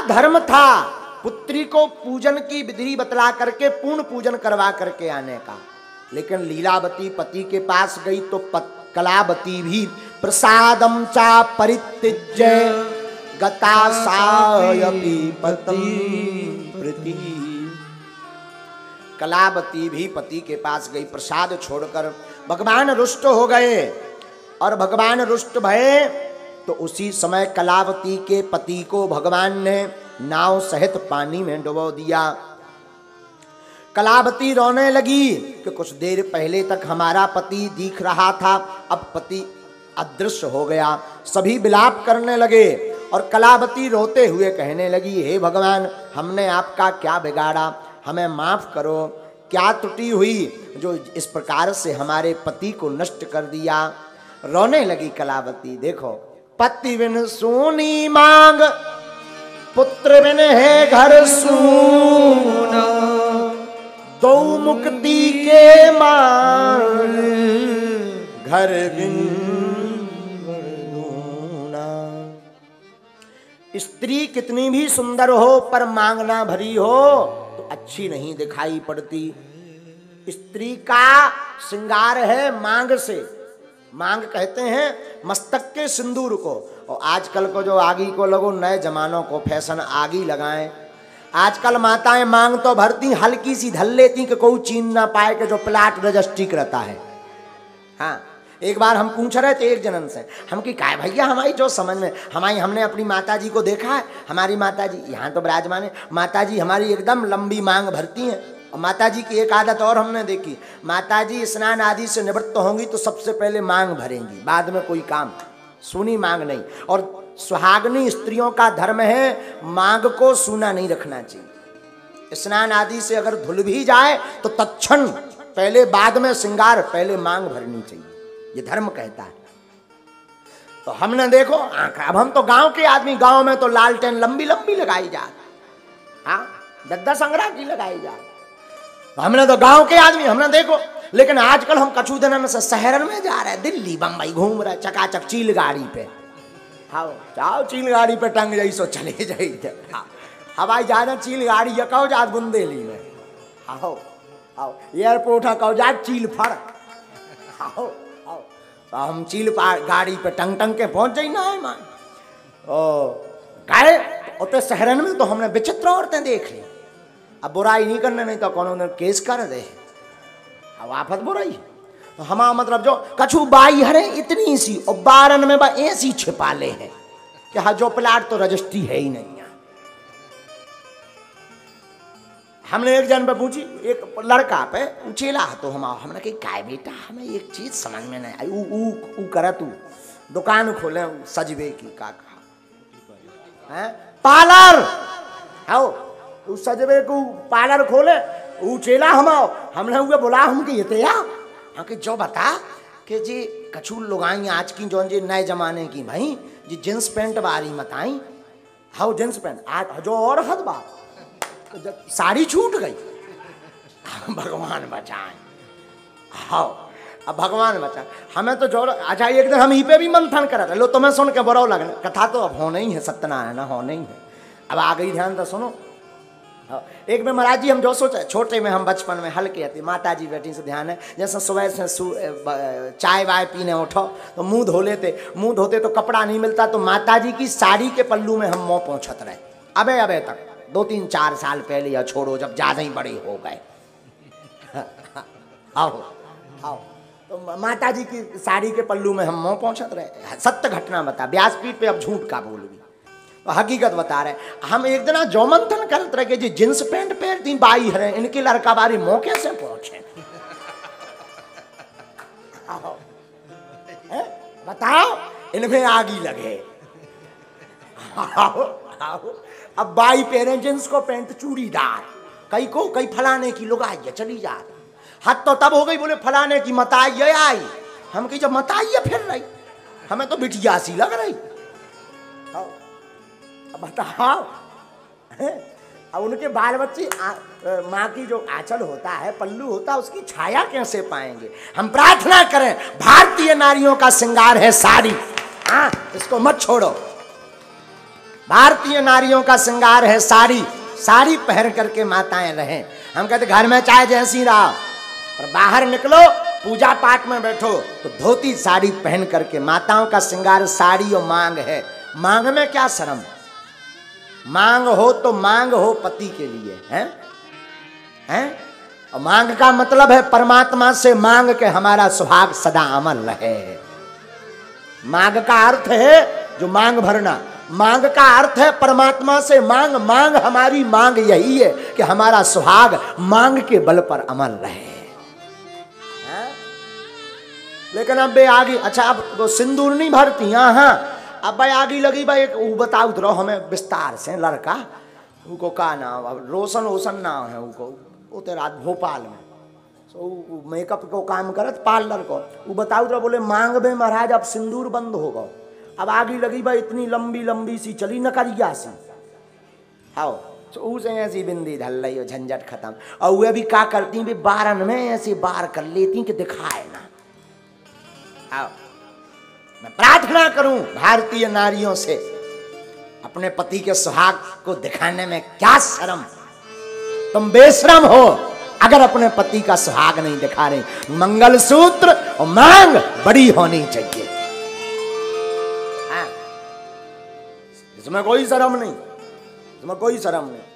धर्म था पुत्री को पूजन की विधि बतला करके पूर्ण पूजन करवा करके आने का, लेकिन लीलावती पति के पास गई तो कलावती भी प्रसादम चा परित्यज्य गता सायपि पति प्रति। कलावती भी पति के पास गई, प्रसाद छोड़कर भगवान रुष्ट हो गए। और भगवान रुष्ट भये तो उसी समय कलावती के पति को भगवान ने नाव सहित पानी में डुबो दिया। कलावती रोने लगी कि कुछ देर पहले तक हमारा पति दिख रहा था, अब पति अदृश्य हो गया। सभी विलाप करने लगे और कलावती रोते हुए कहने लगी, हे भगवान, हमने आपका क्या बिगाड़ा, हमें माफ करो, क्या त्रुटि हुई जो इस प्रकार से हमारे पति को नष्ट कर दिया। रोने लगी कलावती। देखो, पति बिन सूनी मांग, पुत्र बिन है घर सूना, दो मुक्ति के मांग घर बिन दूना। स्त्री कितनी भी सुंदर हो पर मांग ना भरी हो तो अच्छी नहीं दिखाई पड़ती। स्त्री का श्रृंगार है मांग से। मांग कहते हैं मस्तक के सिंदूर को। और आजकल को जो आगी को लगो, नए जमानों को फैशन आगी लगाएं। आजकल माताएं मांग तो भरती, हल्की सी धल लेती कि कोई चीन ना पाए कि जो प्लाट रजिस्ट्रिक रहता है। हाँ, एक बार हम पूछ रहे थे एक जनन से, हम की काय भैया हमारी जो समझ में, हमने अपनी माताजी को देखा है, हमारी माताजी यहाँ तो विराजमान है, माताजी हमारी एकदम लंबी मांग भरती हैं। और माताजी की एक आदत और हमने देखी, माताजी स्नान आदि से निवृत्त होंगी तो सबसे पहले मांग भरेंगी, बाद में कोई काम, सुनी मांग नहीं। और सुहागनी स्त्रियों का धर्म है मांग को सूना नहीं रखना चाहिए। स्नान आदि से अगर धुल भी जाए तो तत्क्षण पहले, बाद में श्रृंगार, पहले मांग भरनी चाहिए, ये धर्म कहता है। तो हमने देखो, अब हम तो गांव के आदमी, गांव में तो लालटेन लंबी लंबी लगाई जाती, हाँ 10-10 अंगड़ा की लगाई जाती। हमने तो गांव के आदमी, हमने देखो। लेकिन आजकल हम कछु दिन से शहर में जा रहे हैं, दिल्ली बम्बई घूम रहे, चकाचक चील गाड़ी पे, हाँ जाओ चील गाड़ी पे टंग जाई सो चले जाइए। हाँ, हवाई जहाज चील गाड़ी ये कहो जात बुंदेली में, आओ आओ एयरपोर्ट है कहो जात चील फड़, आओ आओ तो हम चील गाड़ी पे टंग टंग के पहुंच जाई ना है मान। ओ गए उतने शहरन में तो हमने विचित्र औरतें देख ली। अब बुराई नहीं करने, नहीं तो कौन ने केस कर दे, अब आफत बुराई। तो हमारा मतलब जो कछु बाई हरे इतनी सी और बारन में बा ऐसी छिपा ले है कि हाँ जो प्लाट तो रजिस्ट्री है ही नहीं है। हमने एक जन पे पूछी, एक लड़का पे चेला तो हमने कही काय बेटा हमें एक चीज समझ में नहीं आई, ऊ करे तू दुकान खोले सजवे की का है पार्लर, आओ तू सजवे को पार्लर खोले, ऊ चेला हमने हुए बोला हम कि ये आके जो बता कि जी कछु लुगाई आज की जो जी नए जमाने की भाई जी जींस पैंट बारी मत आई, हाउ जींस पैंट आज जो और हद बात तो साड़ी छूट गई। भगवान बचाए, हाउ अब भगवान बचा हमें तो जो। अच्छा एक दिन हम ही पे भी मंथन करा था, लो तुम्हें सुन के बुरा लगना, कथा तो अब होना ही है, सत्यनारायण होना ही है। अब आ गई ध्यान तो सुनो। एक में महाराज जी हम जो सोचा, छोटे में हम बचपन में हल्के थे, माता जी बेटी से ध्यान है, जैसे सुबह से चाय वाय पीने उठो तो मुंह धो लेते, मुंह धोते तो कपड़ा नहीं मिलता तो माता जी की साड़ी के पल्लू में हम मुँह पहुँचत रहे। अबे तक 2-3-4 साल पहले, या छोड़ो जब ज़्यादा ही बड़े हो गए। आओ आओ तो माता जी की साड़ी के पल्लू में हम मुँह पहुँचत रहे। सत्य घटना बता, व्यासपीठ पे अब झूठ का बोल भी, तो हकीकत बता रहे। हम एक दिन जो मंथन करते रहे जी जींस पैंट पहनती बाई है, इनके लड़का बारी मौके से पहुंचे। बताओ इनमें आगी लगे। आओ आओ अब बाई पहने जींस को पैंट चूड़ीदार, कई फलाने की लोग आई चली जा, हद तो तब हो गई बोले फलाने की मताई आई, हम कही जब मताई फिर रही, हमें तो बिटिया सी लग रही। बताओ अब उनके बाल बच्चे माँ की जो आंचल होता है, पल्लू होता है, उसकी छाया कैसे पाएंगे। हम प्रार्थना करें, भारतीय नारियों का श्रृंगार है साड़ी, हाँ इसको मत छोड़ो। भारतीय नारियों का श्रृंगार है साड़ी। साड़ी पहन करके माताएं रहें। हम कहते घर में चाहे जैसी रहा, और बाहर निकलो पूजा पाठ में बैठो तो धोती साड़ी पहन करके। माताओं का श्रृंगार साड़ी और मांग है। मांग में क्या शर्म? मांग हो तो मांग हो पति के लिए, हैं? और मांग का मतलब है परमात्मा से मांग के हमारा सुहाग सदा अमर रहे। मांग का अर्थ है जो मांग भरना। मांग का अर्थ है परमात्मा से मांग। मांग हमारी मांग यही है कि हमारा सुहाग मांग के बल पर अमर रहे। लेकिन अब बे आगे, अच्छा अब तो सिंदूर नहीं भरती। हाँ, अब भाई आगे लगी भाई एक बताओ तो हमें विस्तार से। लड़का उनको का नाम, अब रोशन ओशन नाम है उनको, वो तेरा भोपाल में तो मेकअप को काम करत पार्लर को। वो बताओ तो बोले मांग में महाराज अब सिंदूर बंद होगा। अब आगे लगी भाई इतनी लंबी लंबी सी चली नकरिया सी, आओ तो उसे ऐसी बिंदी ढल रही हो, झंझट खत्म। और वे भी क्या करती भी बारन में ऐसे बार कर लेती कि दिखाए ना। आओ मैं प्रार्थना करूं भारतीय नारियों से, अपने पति के सुहाग को दिखाने में क्या शर्म। तुम बेशरम हो अगर अपने पति का सुहाग नहीं दिखा रहे। मंगलसूत्र और मांग बड़ी होनी चाहिए, इसमें कोई शर्म नहीं, इसमें कोई शर्म नहीं।